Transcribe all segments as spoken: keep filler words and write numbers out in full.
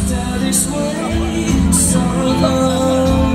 after this way so long.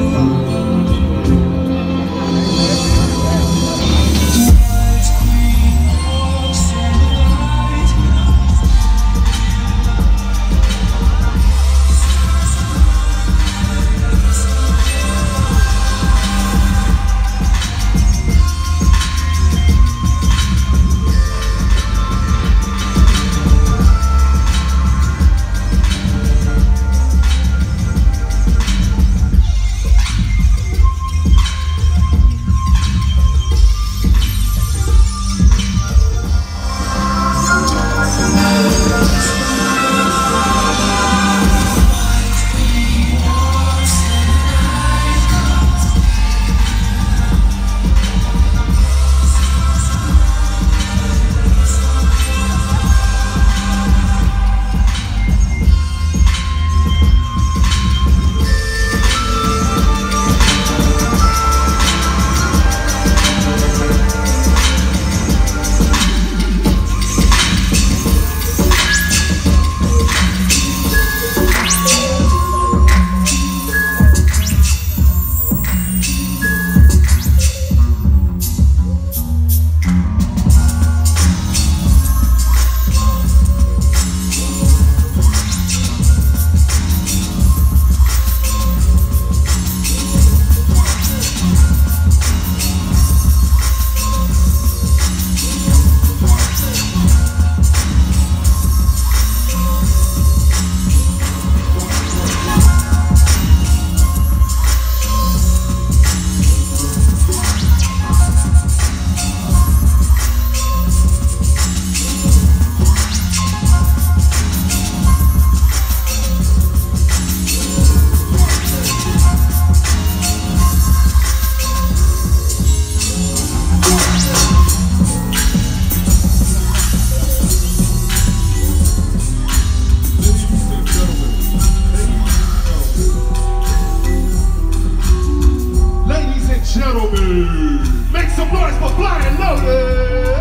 Make some noise for flying Lotus!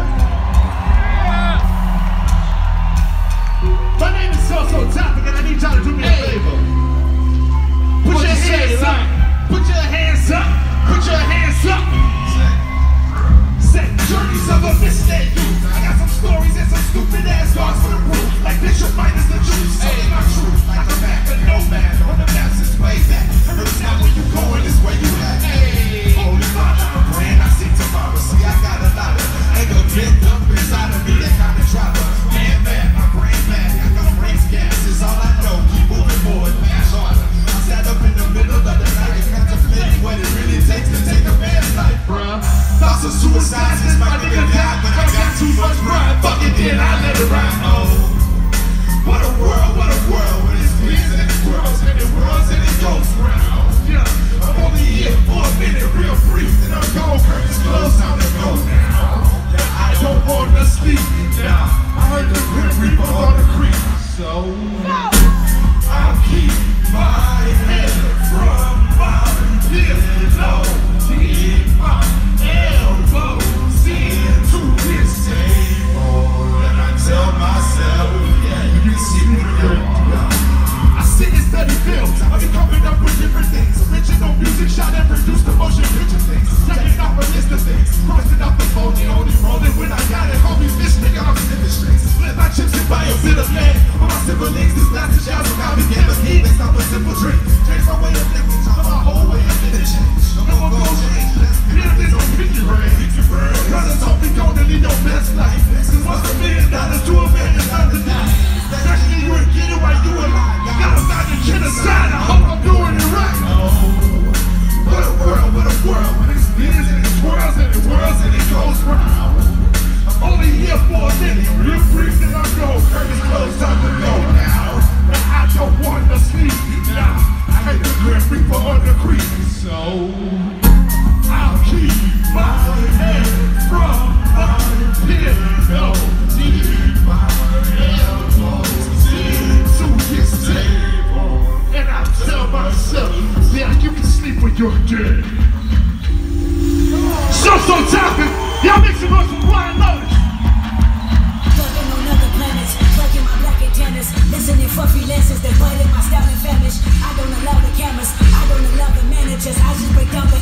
My name is So So Topic and I need y'all to do me a favor. Put your hands up! Put your hands up! Put your hands up! Say, journeys of a misled youth. I got some stories and some stupid ass dogs for the proof. Like Bishop minus the juice. Hey, my truth. Like a map and no man on the map since way back. And it's not where you going, it's where you at. Hey, holy father, I'm praying I see tomorrow. See, I got a lot of anger built up inside of me. That kind of driver. Man, man, my brain mad. I got brain gas. It's all I know. Keep moving forward, mash harder. I sat up in the middle of the night contemplating what it really takes to take a man's life, bruh. Thoughts of suicide since my nigga died, but I got too much pride. Fuck it, then I let it ride. Oh, what a world, what a world, when it's bees and it's worlds and it whirls and it goes round. Yeah, I'm only here for a minute, real brief, and I'm gone. Curtains closed, time to go now. I don't want to sleep now. I heard the grim reaper on the creek, so I'll keep my head from my pillow, keep my elbows into this table, and I tell myself, yeah, you can see me through. I sit and study films, I be coming up with different things. Original music shot and produced the motion picture things. Checking off a list of things, crossing off the phone, the only rolling when I got it. Homies, this nigga, I'm sniffing strings. Split my chips and buy a bit of land. For my siblings, this last is y'all about me. Can't believe it's not a simple drink. Change my way of thinking, time my whole way of living change. No more gold change, here there's no picture brain. Brothers told me go to live your best life. Cause what's a million dollars to a man is not the night. Especially you ain't get it while you alive. Got a thousand genocide, I hope I'm doing it right. Oh, what a world, what a world. When it spins and it twirls and it whirls and it goes round. I'm only here for a minute, real brief then I go. Curtains closed, time to go now. But I don't want to sleep now. I hate the grim reaper on the creek, so I'll keep my head from my pillow. Keep my elbows into this table, and I tell myself, yeah, you can sleep when you're dead. So So Topic, y'all make some noise for Blind Lotus. Fucking on other planets, fucking my black antennas, listening for freelancers that put in my style and famish. I don't allow the cameras, I don't allow the managers. I just break down the